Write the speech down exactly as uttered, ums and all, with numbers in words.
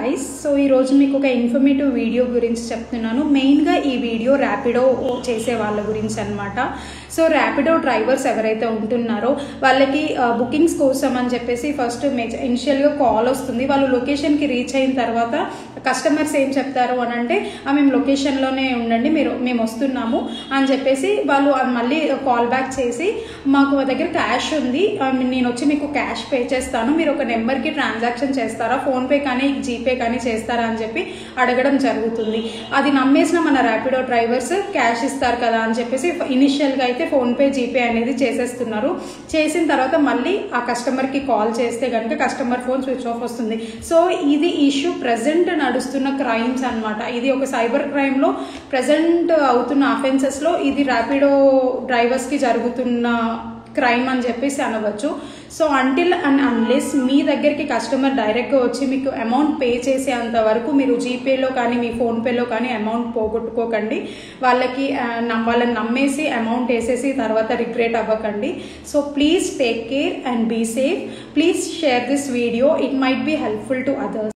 Guys, so ఈరోజు మీకు ఒక ఇన్ఫర్మేటివ్ వీడియో గురించి చెప్తున్నాను. మెయిన్గా ఈ వీడియో ర్యాపిడో చేసే వాళ్ళ గురించి అనమాట. సో ర్యాపిడో డ్రైవర్స్ ఎవరైతే ఉంటున్నారో వాళ్ళకి బుకింగ్స్ కోసం అని చెప్పేసి ఫస్ట్ ఇనిషియల్గా కాల్ వస్తుంది. వాళ్ళు లొకేషన్కి రీచ్ అయిన తర్వాత కస్టమర్స్ ఏం చెప్తారు అని అంటే, మేము లొకేషన్లోనే ఉండండి, మీరు మేము వస్తున్నాము అని చెప్పేసి వాళ్ళు మళ్ళీ కాల్ బ్యాక్ చేసి, మాకు దగ్గర క్యాష్ ఉంది, నేను వచ్చి మీకు క్యాష్ పే చేస్తాను, మీరు ఒక నెంబర్కి ట్రాన్సాక్షన్ చేస్తారా, ఫోన్పే కానీ జీపే కానీ చేస్తారా అని చెప్పి అడగడం జరుగుతుంది. అది నమ్మేసిన మన ర్యాపిడో డ్రైవర్స్ క్యాష్ ఇస్తారు కదా అని చెప్పేసి ఇనిషియల్గా అయితే ఫోన్పే జీపే అనేది చేసేస్తున్నారు. చేసిన తర్వాత మళ్ళీ ఆ కస్టమర్కి కాల్ చేస్తే కనుక కస్టమర్ ఫోన్ స్విచ్ ఆఫ్ వస్తుంది. సో ఇది ఇష్యూ ప్రజెంట్ నడుస్తున్న క్రైమ్స్ అనమాట. ఇది ఒక సైబర్ క్రైమ్లో ప్రజెంట్ అవుతున్న అఫెన్సెస్లో ఇది ర్యాపిడో డ్రైవర్స్కి జరుగుతున్న క్రైమ్ అని చెప్పేసి అనవచ్చు. సో అంటిల్ అండ్ అన్లెస్ మీ దగ్గరికి కస్టమర్ డైరెక్ట్గా వచ్చి మీకు అమౌంట్ పే చేసేంత వరకు మీరు జీపేలో కానీ మీ ఫోన్పేలో కానీ అమౌంట్ పోగొట్టుకోకండి. వాళ్ళకి వాళ్ళని నమ్మేసి అమౌంట్ వేసేసి తర్వాత రిగ్రెట్ అవ్వకండి. So please take care and be safe. Please share this video, it might be helpful to others.